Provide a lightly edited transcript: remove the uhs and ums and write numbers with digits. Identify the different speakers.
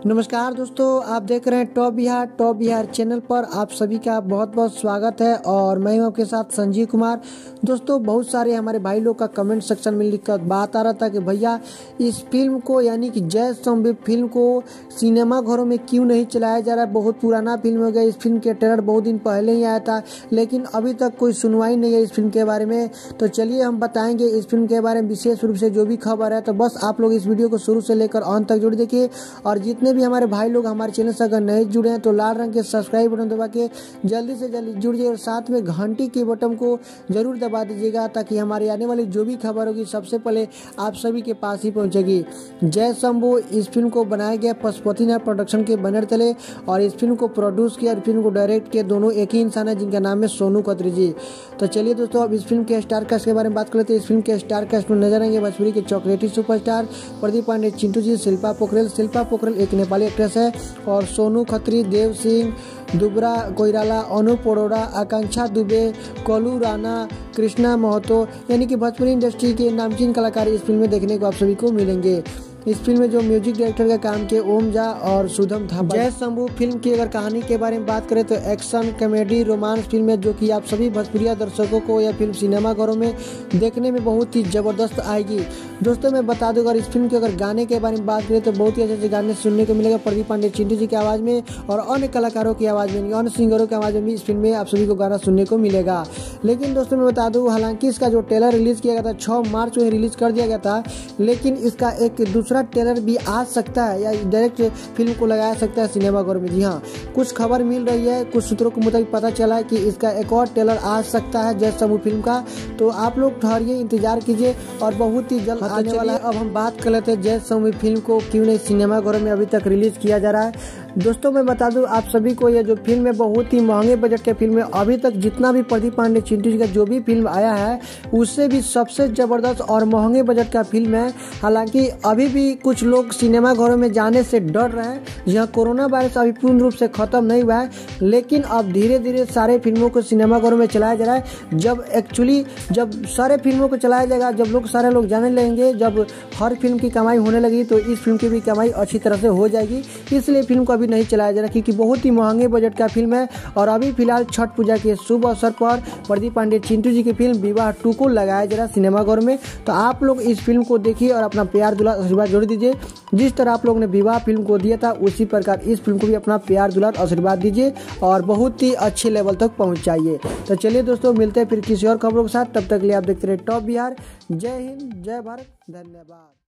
Speaker 1: नमस्कार दोस्तों, आप देख रहे हैं टॉप बिहार चैनल पर आप सभी का बहुत बहुत स्वागत है। और मैं हूं आपके साथ संजीव कुमार। दोस्तों, बहुत सारे हमारे भाई लोग का कमेंट सेक्शन में लिखकर बात आ रहा था कि भैया इस फिल्म को यानी कि जय स्तंभ फिल्म को सिनेमा घरों में क्यों नहीं चलाया जा रहा है। बहुत पुराना फिल्म हो गया। इस फिल्म के ट्रेलर बहुत दिन पहले ही आया था, लेकिन अभी तक कोई सुनवाई नहीं है इस फिल्म के बारे में। तो चलिए हम बताएंगे इस फिल्म के बारे में विशेष रूप से जो भी खबर है। तो बस आप लोग इस वीडियो को शुरू से लेकर अंत तक जरूर देखिए। और जितने भी हमारे भाई लोग हमारे चैनल से अगर नहीं जुड़े हैं तो लाल रंग के सब्सक्राइब बटन दबा के जल्दी से जल्दी जुड़ जाइए और साथ में घंटी के बटन को जरूर दबा दीजिएगा, ताकि हमारी आने वाली जो भी खबर होगी सबसे पहले आप सभी के पास ही पहुंचेगी। जय शंभू इस फिल्म को बनाया गया पशुपतिनाथ प्रोडक्शन के बैनर तले, और इस फिल्म को प्रोड्यूस किया और फिल्म को डायरेक्ट किया दोनों एक ही इंसान है जिनका नाम है सोनू खत्री जी। तो चलिए दोस्तों, अब इस फिल्म के स्टार कास्ट के बारे में बात कर लेते हैं। इस फिल्म के स्टार कास्ट में नजर आएंगे भोजपुरी के चॉकलेटी सुपरस्टार प्रदीप पांडे, चिंटू जी, शिल्पा पोखरेल एक नेपाली एक्ट्रेस है, और सोनू खत्री, देव सिंह, दुबरा कोइराला, अनूप अरोड़ा, आकांक्षा दुबे, कलू राणा, कृष्णा महतो, यानी कि भोजपुरी इंडस्ट्री के नामचीन कलाकार इस फिल्म में देखने को आप सभी को मिलेंगे। इस फिल्म में जो म्यूजिक डायरेक्टर का काम किया ओम झा और सुधम थापा। जय शंभू फिल्म की अगर कहानी के बारे में बात करें तो एक्शन कॉमेडी रोमांस फिल्म है, जो कि आप सभी भोजपुरिया दर्शकों को यह फिल्म सिनेमा घरों में देखने में बहुत ही जबरदस्त आएगी। दोस्तों, मैं बता दूं, अगर इस फिल्म के अगर गाने के बारे में बात करें तो बहुत ही अच्छे गाने सुनने को मिलेगा प्रदीप पांडे, चिंटू जी की आवाज़ में, और अन्य कलाकारों की आवाज़ में, अन्य सिंगरों की आवाज़ में भी इस फिल्म में आप सभी को गाना सुनने को मिलेगा। लेकिन दोस्तों मैं बता दूं, हालांकि इसका जो ट्रेलर रिलीज किया गया था 6 मार्च को रिलीज कर दिया गया था, लेकिन इसका एक दूसरा ट्रेलर भी आ सकता है या डायरेक्ट फिल्म को लगाया सकता है सिनेमा घर में। जी हाँ, कुछ खबर मिल रही है, कुछ सूत्रों के मुताबिक पता चला है कि इसका एक और ट्रेलर आ सकता है जय शंभू फिल्म का। तो आप लोग ठहरिए, इंतजार कीजिए और बहुत ही जल्द आने वाला है। अब हम बात कर लेते हैं जय शंभू फिल्म को क्यों नहीं सिनेमा घरों में अभी तक रिलीज किया जा रहा है। दोस्तों मैं बता दूं आप सभी को, यह जो फिल्म है बहुत ही महंगे बजट के फिल्म है। अभी तक जितना भी प्रदीप पांडे, चिंटू जी का जो भी फिल्म आया है उससे भी सबसे जबरदस्त और महंगे बजट का फिल्म है। हालांकि अभी भी कुछ लोग सिनेमा घरों में जाने से डर रहे हैं, जहाँ कोरोना वायरस अभी पूर्ण रूप से खत्म नहीं हुआ है, लेकिन अब धीरे धीरे सारे फिल्मों को सिनेमा घरों में चलाया जा रहा है। जब सारे फिल्मों को चलाया जाएगा, जब सारे लोग जाने लगेंगे, जब हर फिल्म की कमाई होने लगी तो इस फिल्म की भी कमाई अच्छी तरह से हो जाएगी। इसलिए फिल्म को अभी नहीं चलाया जा रहा, क्योंकि बहुत ही महंगे बजट का फिल्म है। और अभी फिलहाल छठ पूजा के शुभ अवसर पर प्रदीप पांडे, चिंटू जी की फिल्म विवाह 2 को लगाया जा रहा है सिनेमा घर में। तो आप लोग इस फिल्म को देखिए और अपना प्यार दुलार आशीर्वाद जोड़ दीजिए। जिस तरह आप लोग ने विवाह फिल्म को दिया था उसी प्रकार इस फिल्म को भी अपना प्यार दुलार आशीर्वाद दीजिए और बहुत ही अच्छे लेवल तक पहुंचाइए। तो चलिए दोस्तों, मिलते हैं फिर किसी और खबरों के साथ। तब तक के लिए आप देखते रहे टॉप बिहार। जय हिंद, जय भारत, धन्यवाद।